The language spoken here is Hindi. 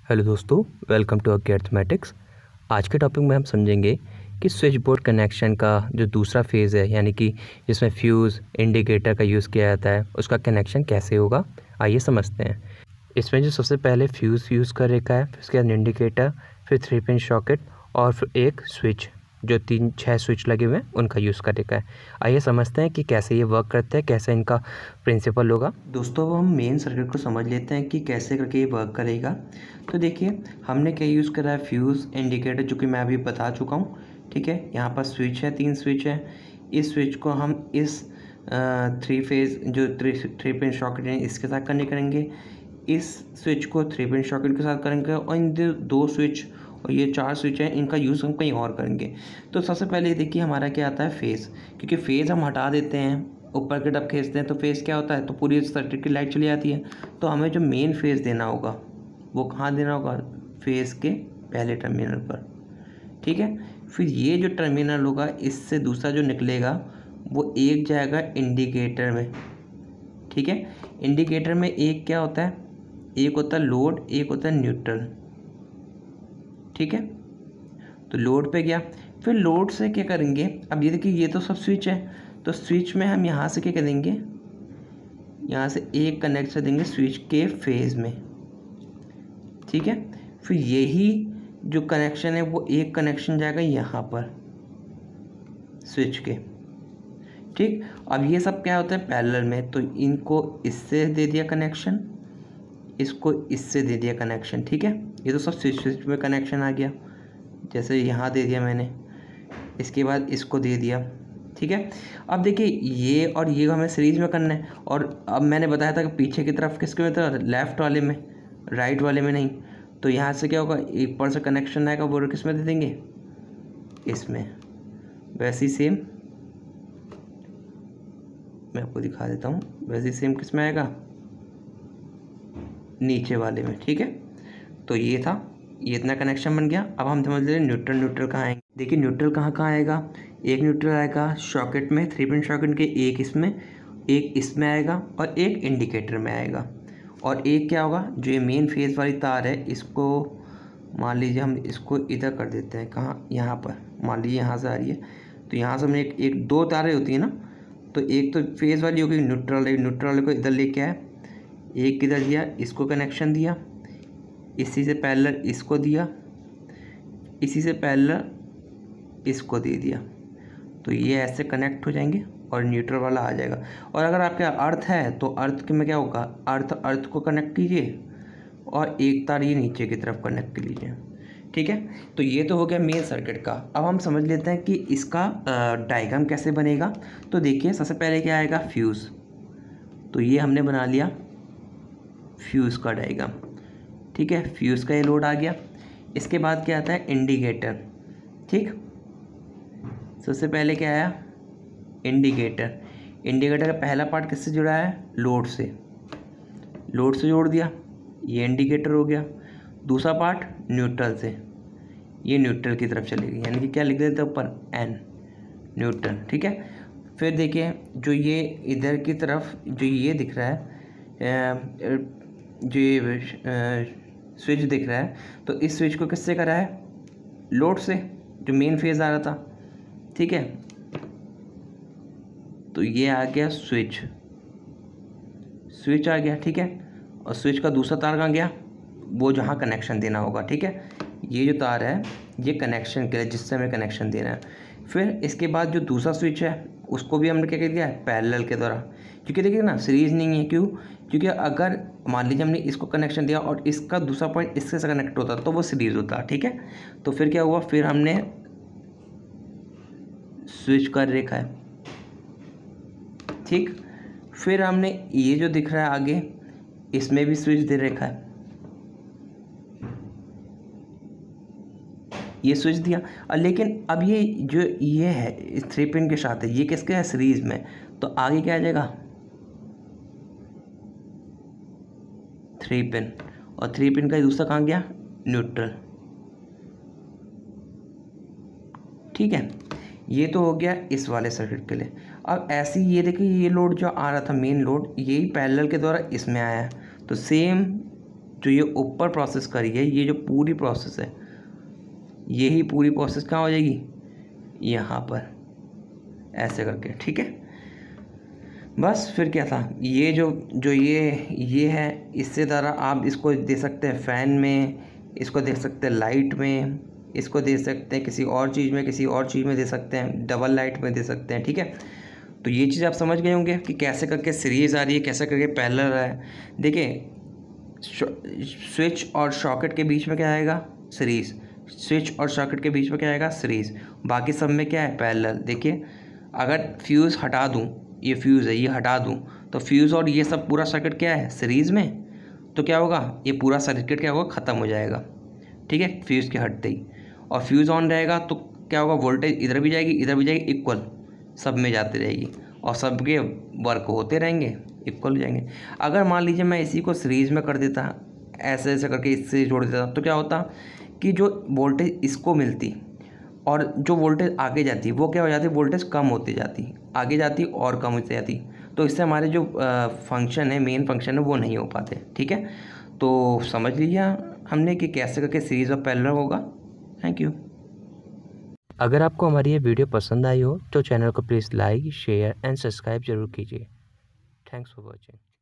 हेलो दोस्तों, वेलकम टू ओके अर्थमेटिक्स। आज के टॉपिक में हम समझेंगे कि स्विच बोर्ड कनेक्शन का जो दूसरा फेज़ है, यानी कि जिसमें फ्यूज़ इंडिकेटर का यूज़ किया जाता है, उसका कनेक्शन कैसे होगा। आइए समझते हैं। इसमें जो सबसे पहले फ्यूज़ यूज़ कर रखा है, फिर उसके बाद इंडिकेटर, फिर 3 पिन सॉकेट और फिर एक स्विच, जो 6 स्विच लगे हुए हैं उनका यूज़ कर रखा है। आइए समझते हैं कि कैसे ये वर्क करते हैं, कैसे इनका प्रिंसिपल होगा। दोस्तों, अब हम मेन सर्किट को समझ लेते हैं कि कैसे करके ये वर्क करेगा। तो देखिए, हमने क्या यूज़ करा है, फ्यूज़ इंडिकेटर, जो कि मैं अभी बता चुका हूँ। ठीक है, यहाँ पर स्विच है, 3 स्विच है। इस स्विच को हम इस 3 फेज़ जो 3 पिन सॉकेट है इसके साथ कनेक्ट करेंगे। इस स्विच को 3 पिन सॉकेट के साथ करेंगे और इन 2 स्विच और ये 4 स्विच हैं, इनका यूज़ हम कहीं और करेंगे। तो सबसे पहले देखिए हमारा क्या आता है, फेज़। क्योंकि फेज़ हम हटा देते हैं, ऊपर की तरफ खींचते हैं, तो फेज़ क्या होता है, तो पूरी सर्किट की लाइट चली जाती है। तो हमें जो मेन फेज़ देना होगा वो कहाँ देना होगा, फेज़ के पहले टर्मिनल पर। ठीक है, फिर ये जो टर्मिनल होगा, इससे दूसरा जो निकलेगा वो एक जाएगा इंडिकेटर में। ठीक है, इंडिकेटर में एक क्या होता है, एक होता है लोड, एक होता है न्यूट्रल। ठीक है, तो लोड पे गया, फिर लोड से क्या करेंगे, अब ये देखिए ये तो सब स्विच है, तो स्विच में हम यहाँ से क्या करेंगे, यहाँ से एक कनेक्शन देंगे स्विच के फेज़ में। ठीक है, फिर यही जो कनेक्शन है वो एक कनेक्शन जाएगा यहाँ पर स्विच के। ठीक, अब ये सब क्या होता है पैरेलल में, तो इनको इससे दे दिया कनेक्शन, इसको इससे दे दिया कनेक्शन। ठीक है, ये तो सब स्विच में कनेक्शन आ गया, जैसे यहाँ दे दिया मैंने, इसके बाद इसको दे दिया। ठीक है, अब देखिए ये और ये हमें सीरीज में करना है, और अब मैंने बताया था कि पीछे की तरफ किसके में था, लेफ़्ट वाले में, राइट वाले में नहीं। तो यहाँ से क्या होगा, ऊपर से कनेक्शन आएगा, वो किस में दे देंगे, इसमें। वैसे ही सेम मैं आपको दिखा देता हूँ, वैसे ही सेम किस में आएगा, नीचे वाले में। ठीक है, तो ये था, ये इतना कनेक्शन बन गया। अब हम समझ ले न्यूट्रल कहाँ आएंगे। देखिए न्यूट्रल कहाँ आएगा, एक न्यूट्रल आएगा सॉकेट में, 3 पिन सॉकेट के, एक इसमें, एक इसमें आएगा और एक इंडिकेटर में आएगा। और एक क्या होगा, जो ये मेन फेज़ वाली तार है, इसको मान लीजिए हम इसको इधर कर देते हैं, कहाँ, यहाँ पर। मान लीजिए यहाँ से आ रही है, तो यहाँ से हमने एक 2 तारें होती हैं ना, तो एक तो फेज़ वाली होगी न्यूट्रल, एक न्यूट्रल वाले को इधर लेके आए, एक किधर दिया, इसको कनेक्शन दिया, इसी से पैरेलल इसको दिया, इसी से पैरेलल इसको दे दिया, तो ये ऐसे कनेक्ट हो जाएंगे और न्यूट्रल वाला आ जाएगा। और अगर आपके अर्थ है तो अर्थ के में क्या होगा, अर्थ को कनेक्ट कीजिए और एक तार ये नीचे की तरफ कनेक्ट कर लीजिए। ठीक है, तो ये तो हो गया मेन सर्किट का। अब हम समझ लेते हैं कि इसका डायग्राम कैसे बनेगा। तो देखिए सबसे पहले क्या आएगा, फ्यूज़। तो ये हमने बना लिया फ्यूज़ का डायग्राम। ठीक है, फ्यूज़ का ये लोड आ गया। इसके बाद क्या आता है, इंडिकेटर। ठीक, सबसे पहले क्या आया, इंडिकेटर। इंडिकेटर का पहला पार्ट किससे जुड़ा है, लोड से, लोड से जोड़ दिया, ये इंडिकेटर हो गया। दूसरा पार्ट न्यूट्रल से, ये न्यूट्रल की तरफ चलेगी, यानी कि क्या लिख देते हैं ऊपर, एन, न्यूट्रल। ठीक है, फिर देखिए जो ये इधर की तरफ जो ये दिख रहा है, जो ये स्विच दिख रहा है, तो इस स्विच को किससे करा है, लोड से, जो मेन फेज़ आ रहा था। ठीक है, तो ये आ गया स्विच, स्विच आ गया। ठीक है, और स्विच का दूसरा तार कहाँ गया, वो जहाँ कनेक्शन देना होगा। ठीक है, ये जो तार है ये कनेक्शन के लिए, जिससे हमें कनेक्शन देना है। फिर इसके बाद जो दूसरा स्विच है उसको भी हमने क्या कर दिया है, पैरेलल के द्वारा। क्योंकि देखिए ना सीरीज नहीं है, क्यों, क्योंकि अगर मान लीजिए हमने इसको कनेक्शन दिया और इसका दूसरा पॉइंट इससे से कनेक्ट होता तो वो सीरीज होता। ठीक है, तो फिर क्या हुआ, फिर हमने स्विच कर रखा है। ठीक, फिर हमने ये जो दिख रहा है आगे, इसमें भी स्विच दे रखा है, ये स्विच दिया। और लेकिन अब ये जो ये है इस 3 पिन के साथ है, ये किसके है, सीरीज में, तो आगे क्या आ जाएगा, 3 पिन, और 3 पिन का दूसरा कहाँ गया, न्यूट्रल। ठीक है, ये तो हो गया इस वाले सर्किट के लिए। अब ऐसे ही ये देखिए, ये लोड जो आ रहा था मेन लोड, यही पैरेलल के द्वारा इसमें आया है, तो सेम जो ये ऊपर प्रोसेस करी है, ये जो पूरी प्रोसेस है, यही पूरी प्रोसेस कहाँ हो जाएगी, यहाँ पर ऐसे करके, ठीक है। बस फिर क्या था, ये जो ये है, इससे द्वारा आप इसको दे सकते हैं फ़ैन में, इसको दे सकते हैं लाइट में, इसको दे सकते हैं किसी और चीज़ में, किसी और चीज़ में दे सकते हैं, डबल लाइट में दे सकते हैं, ठीक है। तो ये चीज़ आप समझ गए होंगे कि कैसे करके सीरीज़ आ रही है, कैसे करके पैरेलल है। देखिए स्विच और सॉकेट के बीच में क्या आएगा, सीरीज़। स्विच और सॉकेट के बीच में क्या आएगा, सीरीज़। बाकी सब में क्या है, पैरेलल। देखिए अगर फ्यूज़ हटा दूँ, ये फ्यूज़ है, ये हटा दूँ, तो फ्यूज़ और ये सब पूरा सर्किट क्या है, सीरीज़ में। तो क्या होगा, ये पूरा सर्किट क्या होगा, ख़त्म हो जाएगा, ठीक है, फ्यूज़ के हटते ही। और फ्यूज़ ऑन रहेगा तो क्या होगा, वोल्टेज इधर भी जाएगी, इधर भी जाएगी, इक्वल सब में जाती रहेगी और सबके वर्क होते रहेंगे, इक्वल हो जाएंगे। अगर मान लीजिए मैं इसी को सीरीज़ में कर देता, ऐसे ऐसे करके इससे जोड़ देता, तो क्या होता कि जो वोल्टेज इसको मिलती और जो वोल्टेज आगे जाती वो क्या हो जाती, वोल्टेज कम होती जाती, आगे जाती और कम होती जाती। तो इससे हमारे जो फंक्शन है, मेन फंक्शन है, वो नहीं हो पाते, ठीक है। तो समझ लिया हमने कि कैसे करके सीरीज़ और पैरेलल होगा। Thank you. अगर आपको हमारी ये वीडियो पसंद आई हो तो चैनल को please like, share and subscribe जरूर कीजिए। Thanks for watching.